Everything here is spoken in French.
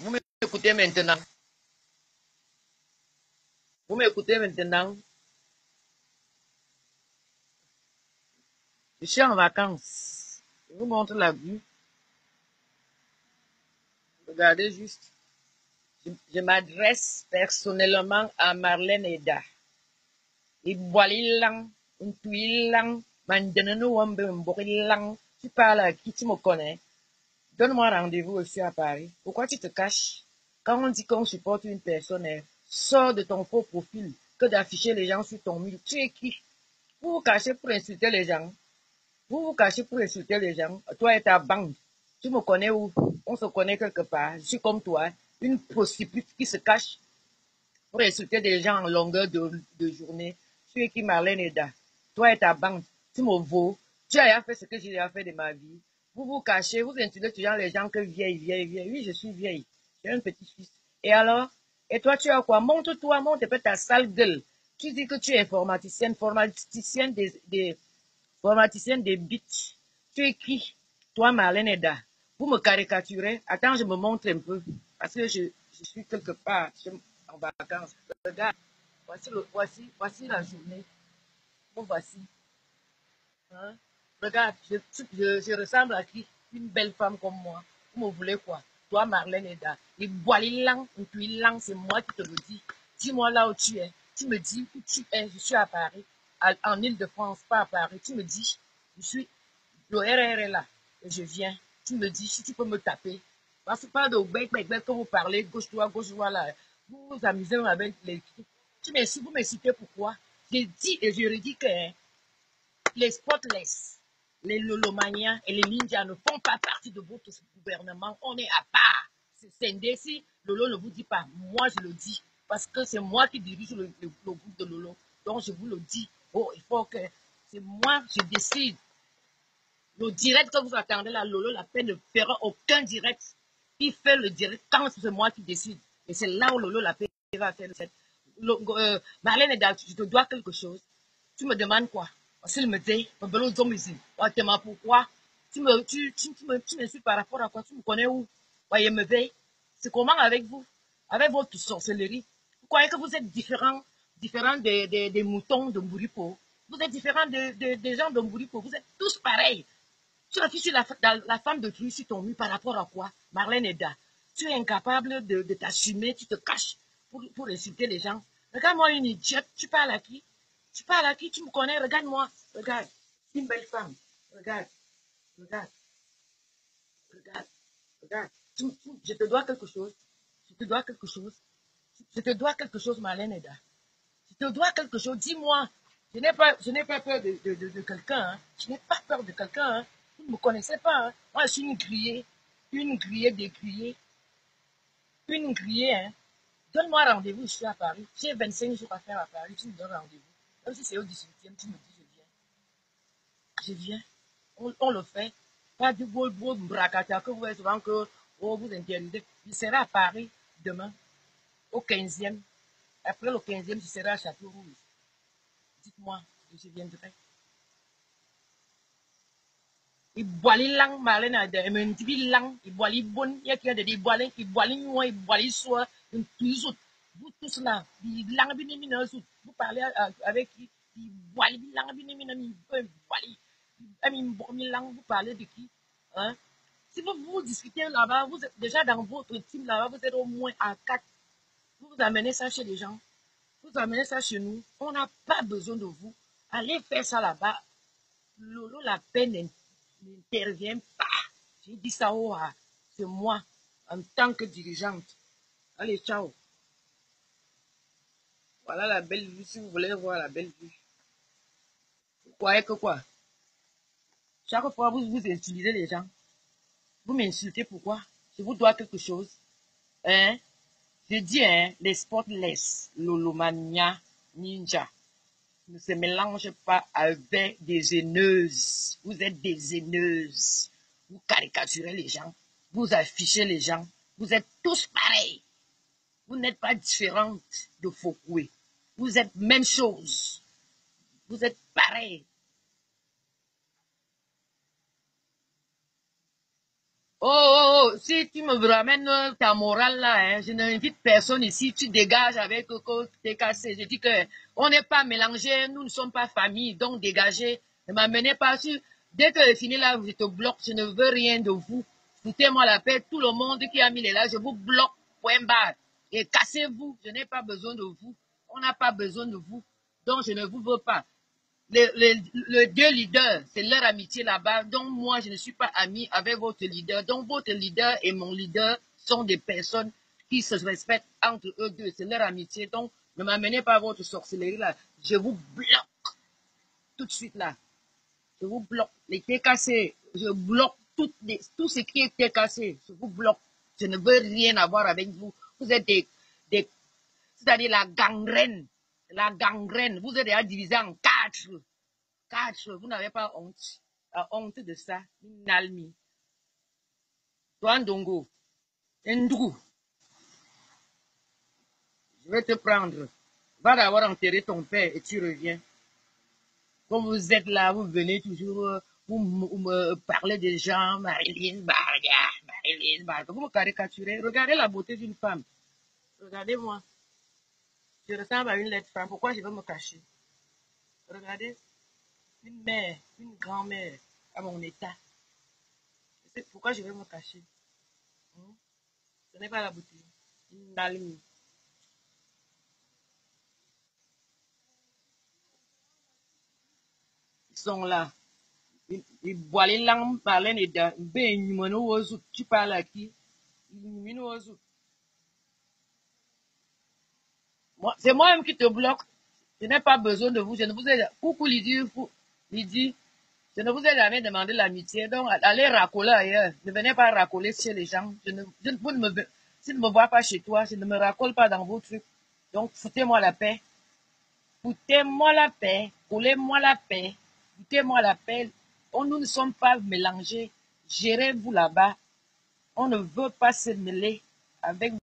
Vous m'écoutez maintenant. Vous m'écoutez maintenant. Je suis en vacances. Je vous montre la vue. Regardez juste. Je m'adresse personnellement à Marlène Eda. Iboililang, Untuilang, Mandenano Wamborilang. Tu parles à qui tu me connais? Donne-moi rendez-vous aussi à Paris. Pourquoi tu te caches? Quand on dit qu'on supporte une personne, sors de ton faux profil que d'afficher les gens sur ton mur. Tu es qui? Vous vous cachez pour insulter les gens. Vous vous cachez pour insulter les gens. Toi et ta bande. Tu me connais où? On se connaît quelque part. Je suis comme toi. Une prostituée qui se cache pour insulter des gens en longueur de journée. Tu es qui, Marlène Eda? Toi et ta bande. Tu me vaux. Tu as rien fait ce que j'ai déjà fait de ma vie. Vous vous cachez, vous insultez toujours les gens que vieille, vieille, vieille. Oui, je suis vieille. J'ai un petit-fils. Et alors? Et toi, tu as quoi? Montre-toi, montre un peu ta sale gueule. Tu dis que tu es informaticienne, formaticienne des bitches. Tu es qui? Toi, Marlène Eda. Vous me caricaturez. Attends, je me montre un peu. Parce que je suis quelque part. Je suis en vacances. Regarde. Voici la journée. Bon, voici. Hein? Regarde, je ressemble à qui? Une belle femme comme moi. Vous me voulez quoi? Toi, Marlène Eda. Et Boililang, c'est moi qui te le dis. Dis-moi là où tu es. Tu me dis où tu es. Je suis à Paris, en Île-de-France, pas à Paris. Tu me dis, je suis, le RR est là. Et je viens. Tu me dis si tu peux me taper. Parce que pas de bec, que vous parlez, gauche droit là. Vous vous amusez avec les. Vous m'insultez pourquoi? J'ai dit et je redis que les spotless, les lolomaniens et les ninjas ne font pas partie de votre gouvernement. On est à part. C'est scindé. Si Lolo ne vous dit pas, moi je le dis. Parce que c'est moi qui dirige le groupe de Lolo. Donc je vous le dis. Oh, il faut que c'est moi, je décide. Le direct que vous attendez là, Lolo, la paix ne fera aucun direct. Il fait le direct quand c'est moi qui décide. Et c'est là où Lolo, la paix va faire le direct. Marlène, je te dois quelque chose. Tu me demandes quoi? S'il me dit, pourquoi? Tu m'insultes par rapport à quoi? Tu me connais où? Voyez, me veille. C'est comment avec vous? Avec votre sorcellerie? Vous croyez que vous êtes différents des moutons de Mburipo? Vous êtes différents des gens de Mburipo. Vous êtes tous pareils. Tu affiches la femme de Truy sur ton mur par rapport à quoi? Marlène Eda. Tu es incapable de t'assumer, tu te caches pour insulter les gens. Regarde-moi une idiote, tu parles à qui? Tu parles à qui? Tu me connais? Regarde-moi. Regarde. Une belle femme. Regarde. Regarde. Regarde. Regarde. Je te dois quelque chose. Je te dois quelque chose. Je te dois quelque chose, Marlène Eda. Je te dois quelque chose. Dis-moi. Je n'ai pas peur de quelqu'un. Hein. Je n'ai pas peur de quelqu'un. Hein. Vous ne me connaissez pas. Hein. Moi, je suis une grillée. Une grillée décriée. Une grillée. Hein. Donne-moi rendez-vous, je suis à Paris. J'ai 25 jours à faire à Paris. Tu me donnes rendez-vous. Même si c'est au 18e, tu me dis, je viens. Je viens. On le fait. Pas du beau bracata que vous êtes souvent que oh, vous interdisez. Je serai à Paris demain, au 15e. Après le 15e, je serai à Château-Rouge. Dites-moi, je viendrai. Iboali lang Marlène Eda, ementibi lang, iboali bon, il y a des iboali noir, iboali soir, une toujours. Vous tous là, lang binimina, vous parlez avec qui? Iboali lang binimina, iboali. Ami lang, vous parlez de qui? Hein? Si vous discutez là-bas, vous êtes déjà dans votre team là-bas, vous êtes au moins à 4. Vous amenez ça chez les gens. Vous amenez ça chez nous. On n'a pas besoin de vous. Allez faire ça là-bas. Lolo, la peine n'intervient pas. J'ai dit ça c'est moi, en tant que dirigeante. Allez, ciao. Voilà la belle vue, si vous voulez voir la belle vue. Vous croyez que quoi? Chaque fois, vous utilisez les gens. Vous m'insultez, pourquoi? Je vous dois quelque chose. Hein? Je dis, hein, les spotless, Lolomania, Ninja, ne se mélangent pas avec des haineuses. Vous êtes des haineuses. Vous caricaturez les gens. Vous affichez les gens. Vous êtes tous pareils. Vous n'êtes pas différentes de Foucault. Vous êtes même chose. Vous êtes pareil. Si tu me ramènes ta morale là, hein, je n'invite personne ici, tu dégages avec Coco, t'es cassé. Je dis que on n'est pas mélangés, nous ne sommes pas famille, donc dégagez. Ne m'amenez pas sur. Dès que c'est fini là, je te bloque, je ne veux rien de vous. Foutez-moi la paix, tout le monde qui a mis les là, je vous bloque, point barre. Et cassez-vous, je n'ai pas besoin de vous. On n'a pas besoin de vous, donc je ne vous veux pas. Les deux leaders, c'est leur amitié là-bas. Donc, moi, je ne suis pas ami avec votre leader. Donc, votre leader et mon leader sont des personnes qui se respectent entre eux deux. C'est leur amitié. Donc, ne m'amenez pas à votre sorcellerie là. Je vous bloque tout de suite là. Je vous bloque. Les TKC, je bloque tout ce qui est TKC. Je vous bloque. Je ne veux rien avoir avec vous. Vous êtes c'est-à-dire la gangrène. La gangrène. Vous êtes déjà divisé en quatre. Vous n'avez pas honte. Honte de ça. Nalmi. Toi, Ndongo. Ndou. Je vais te prendre. Va d'abord enterrer ton père et tu reviens. Quand vous êtes là, vous venez toujours, vous me parlez des gens, Marilyn Barga, Marilyn Barga. Vous me caricaturez. Regardez la beauté d'une femme. Regardez-moi. Je ressemble à une laide femme. Pourquoi je vais me cacher? Regardez. Une mère, une grand-mère à mon état. Pourquoi je vais me cacher? Ce n'est pas la beauté. Nalmi. Ils sont là. Ils boivent les langues, parlent et de tu parles à qui? C'est moi-même qui te bloque. Je n'ai pas besoin de vous. Je ne vous ai coucou Lydie, Lydie. Je ne vous ai jamais demandé l'amitié. Donc, allez racoler ailleurs. Ne venez pas racoler chez les gens. Vous ne me, si ne me vois pas chez toi, je ne me racole pas dans vos trucs. Donc, foutez-moi la paix. Foutez-moi la paix. Coulez-moi la paix. Foutez-moi la paix. Nous ne sommes pas mélangés. Gérez-vous là-bas. On ne veut pas se mêler avec